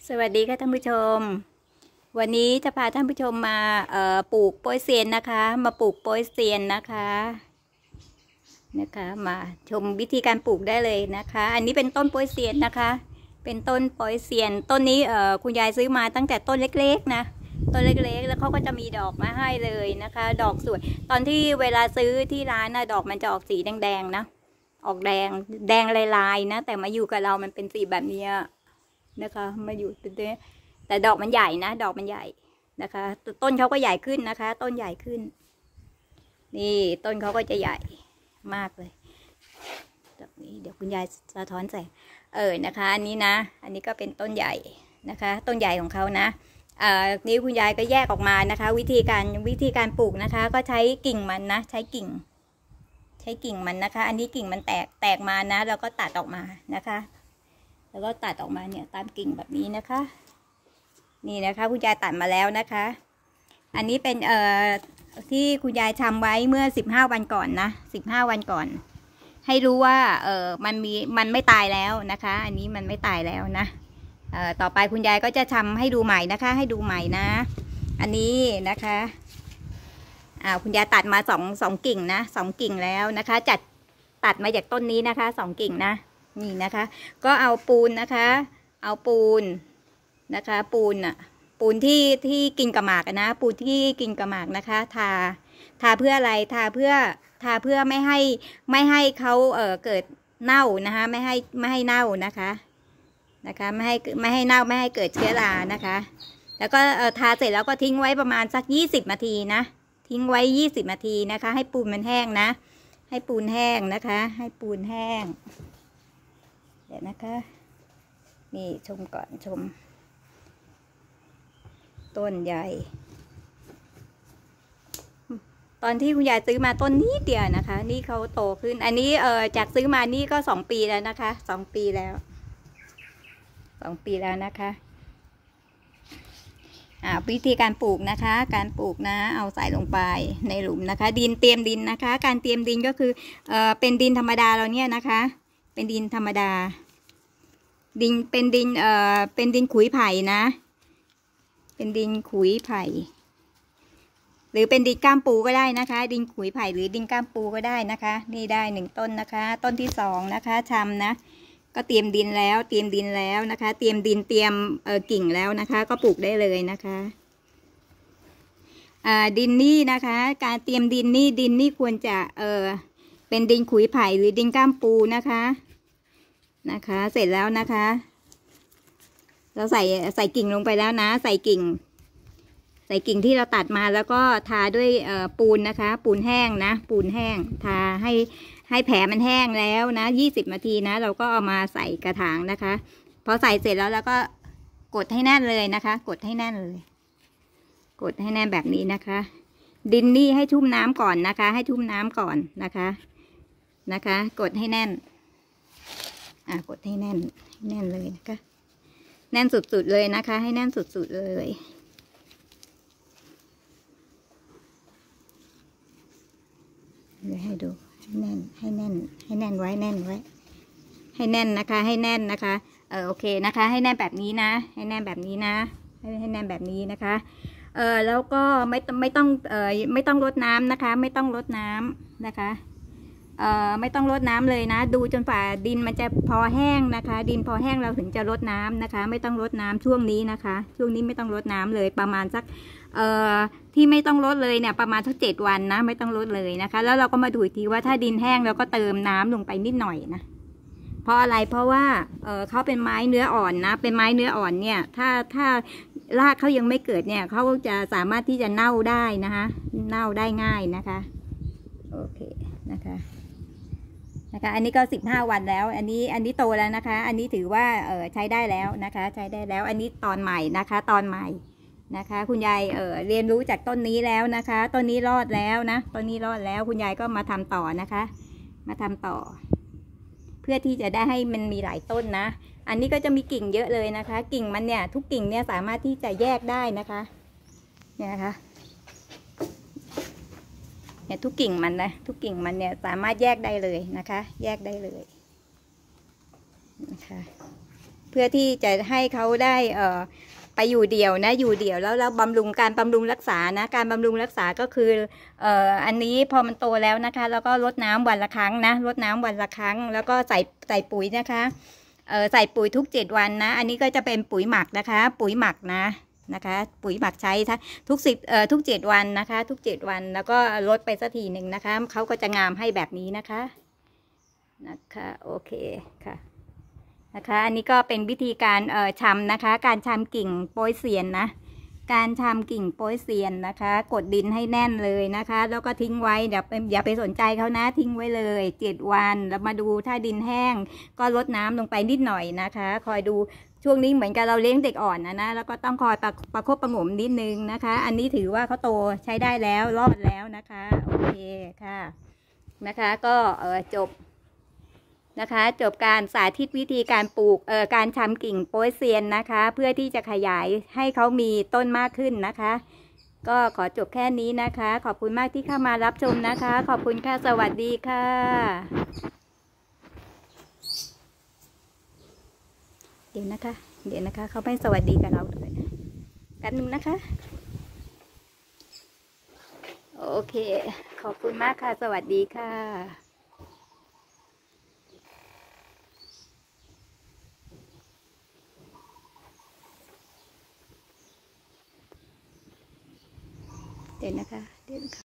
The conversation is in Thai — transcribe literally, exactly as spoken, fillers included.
สวัสดีค่ะท่านผู้ชมวันนี้จะพาท่านผู้ชมมาเอ่อปลูกโป๊ยเซียนนะคะมาปลูกโป๊ยเซียนนะคะนะคะมาชมวิธีการปลูกได้เลยนะคะอันนี้เป็นต้นโป๊ยเซียนนะคะเป็นต้นโป๊ยเซียนต้นนี้เอ่อคุณยายซื้อมาตั้งแต่ต้นเล็กๆนะต้นเล็กๆแล้วเขาก็จะมีดอกมาให้เลยนะคะดอกสวยตอนที่เวลาซื้อที่ร้านนะดอกมันจะออกสีแดงๆนะออกแดงแดงลายๆนะแต่มาอยู่กับเรามันเป็นสีแบบนี้นะคะมาอยู่ตัวแต่ดอกมันใหญ่นะดอกมันใหญ่นะคะต้นเขาก็ใหญ่ขึ้นนะคะต้นใหญ่ขึ้นนี่ต้นเขาก็จะใหญ่มากเลยดอกนี้เดี๋ยวคุณยายสะท้อนแสงเออนะคะอันนี้นะอันนี้ก็เป็นต้นใหญ่นะคะต้นใหญ่ของเขานะอ่านี้คุณยายก็แยกออกมานะคะวิธีการวิธีการปลูกนะคะก็ใช้กิ่งมันนะใช้กิ่งใช้กิ่งมันนะคะอันนี้กิ่งมันแตกแตกมานะแล้วก็ตัดออกมานะคะแล้วก็ตัดออกมาเนี่ยตามกิ่งแบบนี้นะคะนี่นะคะคุณยายตัดมาแล้วนะคะอันนี้เป็นเอ่อที่คุณยายทำไว้เมื่อสิบห้าวันก่อนนะสิบห้าวันก่อนให้รู้ว่าเออมันมีมันไม่ตายแล้วนะคะอันนี้มันไม่ตายแล้วนะเอ่อต่อไปคุณยายก็จะทำให้ดูใหม่นะคะให้ดูใหม่นะอันนี้นะคะอ่าคุณยายตัดมาสองสองกิ่งนะสองกิ่งแล้วนะคะจัดตัดมาจากต้นนี้นะคะสองกิ่งนะนี่นะคะก็เอาปูนนะคะเอาปูนนะคะปูนอะปูนที่ที่กินกระหมากนะปูนที่กินกระหมากนะคะทาทาเพื่ออะไรทาเพื่อทาเพื่อไม่ให้ไม่ให้เขาเอ่อเกิดเน่านะคะไม่ให้ไม่ให้เน่านะคะนะคะไม่ให้ไม่ให้เน่าไม่ให้เกิดเชื้อรานะคะแล้วก็เอ่อทาเสร็จแล้วก็ทิ้งไว้ประมาณสักยี่สิบนาทีนะทิ้งไว้ยี่สิบนาทีนะคะให้ปูนมันแห้งนะให้ปูนแห้งนะคะให้ปูนแห้งเดี๋ยวนะคะนี่ชมก่อนชมต้นใหญ่ตอนที่คุณยายซื้อมาต้นนี้เดียวนะคะนี่เขาโตขึ้นอันนี้เออจากซื้อมานี่ก็สองปีแล้วนะคะสองปีแล้วสองปีแล้วนะคะอ่าวิธีการปลูกนะคะการปลูกนะเอาใส่ลงไปในหลุมนะคะดินเตรียมดินนะคะการเตรียมดินก็คือเออเป็นดินธรรมดาเราเนี่ยนะคะเป็นดินธรรมดาดินเป็นดินเอ่อเป็นดินขุยไผ่นะเป็นดินขุยไผ่หรือเป็นดินก้ามปูก็ได้นะคะดินขุยไผ่หรือดินก้ามปูก็ได้นะคะนี่ได้หนึ่งต้นนะคะต้นที่สองนะคะชำนะก็เตรียมดินแล้วเตรียมดินแล้วนะคะเตรียมดินเตรียมเอ่อกิ่งแล้วนะคะก็ปลูกได้เลยนะคะอ่าดินนี่นะคะการเตรียมดินนี่ดินนี่ควรจะเอ่อเป็นดินขุยไผ่หรือดินก้ามปูนะคะนะคะเสร็จแล้วนะคะเราใส่ใส่กิ่งลงไปแล้วนะใส่กิ่งใส่กิ่งที่เราตัดมาแล้วก็ทาด้วยเอ่อปูนนะคะปูนแห้งนะปูนแห้งทาให้ให้แผลมันแห้งแล้วนะยี่สิบนาทีนะเราก็เอามาใส่กระถางนะคะพอใส่เสร็จแล้วเราก็กดให้แน่นเลยนะคะกดให้แน่นเลยกดให้แน่นแบบนี้นะคะดินนี่ให้ชุ่มน้ำก่อนนะคะให้ชุ่มน้ำก่อนนะคะนะคะกดให้แน่นอ่ากดให้แน่นให้แน่นเลยนะคะแน่นสุดๆเลยนะคะให้แน่นสุดๆเลยเดี๋ยวให้ดูให้แน่นให้แน่นให้แน่นไว้แน่นไว้ให้แน่นนะคะให้แน่นนะคะเออโอเคนะคะให้แน่นแบบนี้นะให้แน่นแบบนี้นะให้ให้แน่นแบบนี้นะคะเออแล้วก็ไม่ไม่ต้องเออไม่ต้องรดน้ำนะคะไม่ต้องรดน้ำนะคะเอ่อไม่ต้องรดน้ำเลยนะดูจนฝ่าดินมันจะพอแห้งนะคะดินพอแห้งเราถึงจะรดน้ำนะคะไม่ต้องรดน้ำช่วงนี้นะคะช่วงนี้ไม่ต้องรดน้ำเลยประมาณสักเอ่อที่ไม่ต้องรดเลยเนี่ยประมาณสักเจ็ดวันนะไม่ต้องรดเลยนะคะแล้วเราก็มาดูอีกทีว่าถ้าดินแห้งเราก็เติมน้ำลงไปนิดหน่อยนะเพราะอะไรเพราะว่าเออเขาเป็นไม้เนื้ออ่อนนะเป็นไม้เนื้ออ่อนเนี่ยถ้าถ้ารากเขายังไม่เกิดเนี่ยเขาจะสามารถที่จะเน่าได้นะคะเน่าได้ง่ายนะคะโอเคนะคะนะคะอันนี้ก็สิบห้าวันแล้วอันนี้อันนี้โตแล้วนะคะอันนี้ถือว่าเออใช้ได้แล้วนะคะใช้ได้แล้วอันนี้ตอนใหม่นะคะตอนใหม่นะคะคุณยายเออเรียนรู้จากต้นนี้แล้วนะคะต้นนี้รอดแล้วนะต้นนี้รอดแล้วคุณยายก็มาทำต่อนะคะมาทำต่อเพื่อที่จะได้ให้มันมีหลายต้นนะอันนี้ก็จะมีกิ่งเยอะเลยนะคะกิ่งมันเนี่ยทุกกิ่งเนี่ยสามารถที่จะแยกได้นะคะเนี่ยนะคะเนี่ยทุกกิ่งมันนะทุกกิ่งมันเนี่ยสามารถแยกได้เลยนะคะแยกได้เลยนะคะเพื่อที่จะให้เขาได้เอ่อไปอยู่เดี่ยวนะอยู่เดี่ยวแล้วแล้วบำรุงการบำรุงรักษานะการบำรุงรักษาก็คือเอ่ออันนี้พอมันโตแล้วนะคะแล้วก็รดน้ำวันละครั้งนะรดน้ำวันละครั้งแล้วก็ใส่ใส่ปุ๋ยนะคะเอ่อใส่ปุ๋ยทุกเจ็ดวันนะอันนี้ก็จะเป็นปุ๋ยหมักนะคะปุ๋ยหมักนะนะคะปุ๋ยหมักใช้ทุกสิบเอ่อทุกเจ็ดวันนะคะทุกเจ็ดวันแล้วก็ลดไปสักทีหนึ่งนะคะเขาก็จะงามให้แบบนี้นะคะนะคะโอเคค่ะนะคะอันนี้ก็เป็นวิธีการเอ่อชำนะคะการชำกิ่งโป๊ยเซียนนะการชำกิ่งโป๊ยเซียนนะคะกดดินให้แน่นเลยนะคะแล้วก็ทิ้งไว้เดี๋ยวอย่าไปสนใจเขานะทิ้งไว้เลยเจ็ดวันแล้วมาดูถ้าดินแห้งก็ลดน้ำลงไปนิดหน่อยนะคะคอยดูช่วงนี้เหมือนกับเราเลี้ยงเด็กอ่อนนะนะแล้วก็ต้องคอยประประคบประหงมนิดนึงนะคะอันนี้ถือว่าเขาโตใช้ได้แล้วรอดแล้วนะคะโอเคค่ะนะคะก็เออจบนะคะจบการสาธิตวิธีการปลูกเอ่อการชำกิ่งโป๊ยเซียนนะคะเพื่อที่จะขยายให้เขามีต้นมากขึ้นนะคะก็ขอจบแค่นี้นะคะขอบคุณมากที่เข้ามารับชมนะคะขอบคุณค่ะสวัสดีค่ะเดี๋ยวนะคะเดี๋ยวนะคะเขาไม่สวัสดีกับเราเลยกันหนึ่งนะคะโอเคขอบคุณมากค่ะสวัสดีค่ะเดี๋ยวนะคะเดี๋ยวนะคะ